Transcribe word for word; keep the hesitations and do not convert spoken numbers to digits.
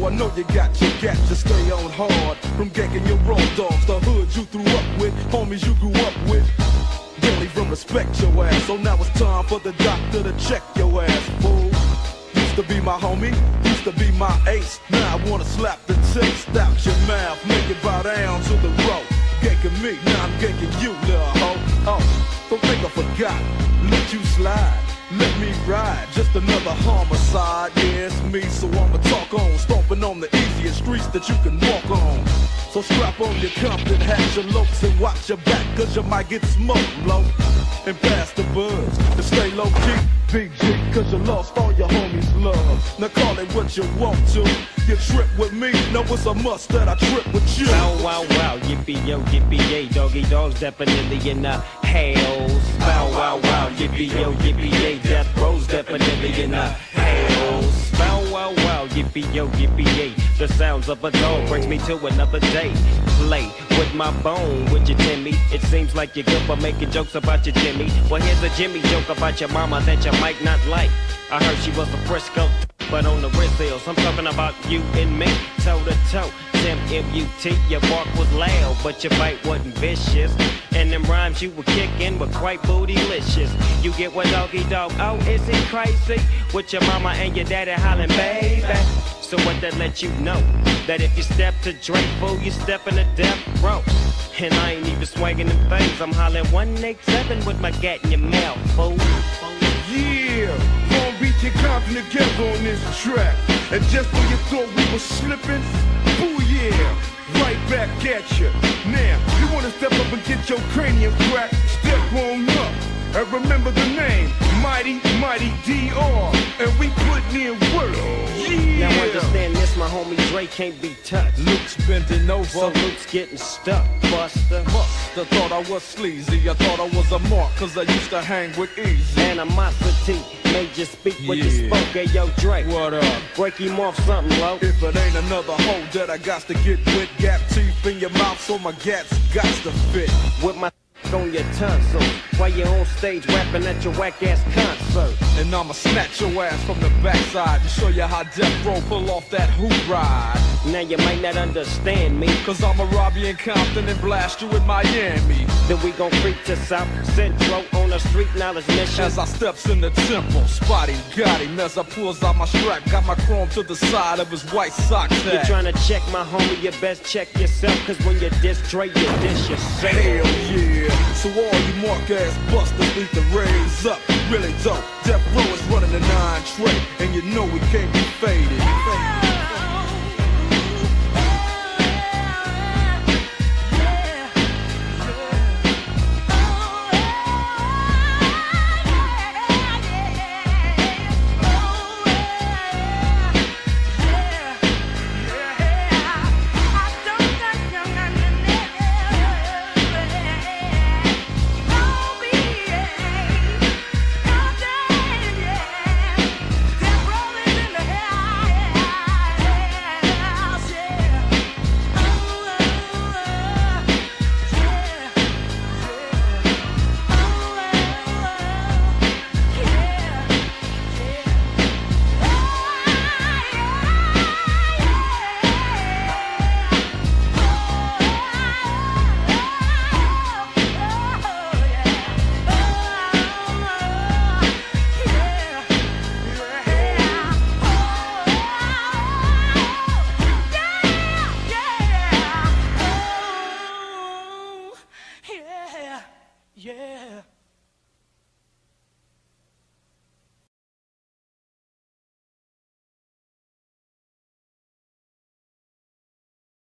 I know you got your gap to stay on hard. From ganking your road dogs, the hood you threw up with, homies you grew up with. Don't even respect your ass, so now it's time for the doctor to check your ass, fool. Used to be my homie, used to be my ace. Now I wanna slap the taste out your mouth, make it bow down to the road. Ganking me, now I'm ganking you, little hoe. Oh, don't think I forgot, let you slide. Let me ride, just another homicide. Yeah, it's me, so I'ma talk on. Stomping on the easiest streets that you can walk on. So strap on your Compton hat, your lopes, and watch your back, cause you might get smoked low. And pass the buzz, and stay low key, big G, cause you lost all your homies' love. Now call it what you want to. You trip with me, know it's a must that I trip with you. Wow, wow, wow, yippee yo, yippee yay, doggy dogs definitely in the hells. Bow, wow, wow, yippee yo, yippee yay, death rows definitely in the hells. Bow, wow, wow, yippee yo, yippee yay, the sounds of a dog brings me to another day. Play with my bone, with your Timmy. It seems like you're good for making jokes about your Jimmy. Well, here's a Jimmy joke about your mama that you might not like. I heard she was a Frisco, but on the wrist hills. I'm talking about you and me, toe to toe. Tim M U T, your bark was loud, but your bite wasn't vicious. And them rhymes you were kicking were quite bootylicious. You get what, doggy dog? Oh, is it crazy? With your mama and your daddy hollering, baby. So what that let you know? That if you step to Drake, fool, you step in a death row. And I ain't even swinging them things. I'm hollering one eight seven with my gat in your mouth, fool. Yeah, Long Beach and Compton together on this track. And just when you thought we were slipping, boo yeah, right back at you. Now, you wanna step up and get your cranium cracked, step on up. And remember the name, Mighty, Mighty D R. And we putting in work, yeah. Now understand this, my homie Dre can't be touched. Luke's bending over, so Luke's getting stuck, buster. Musta thought I was sleazy, I thought I was a mark, cause I used to hang with Easy. Animosity made you speak what yeah. you spoke. Hey yo Dre, what up? Break him off something low. If it ain't another hoe that I got to get with, gap teeth in your mouth so my gats got to fit. With my on your tonsil, while you're on stage rapping at your whack-ass concert. And I'ma snatch your ass from the backside to show you how Death Row pull off that hoop ride. Now you might not understand me, cause I'ma rob you in Compton and blast you in Miami. Then we gon' freak to South Central on a street knowledge mission. As I steps in the temple, spotty got him as I pulls out my strap. Got my chrome to the side of his white socks. You're trying to check my homie, you best check yourself, cause when you diss Dre, you diss yourself. Hell yeah. So all you mark-ass busters need to raise up. Really dope. Death Row is running the nine tray, and you know we can't be faded. Yeah.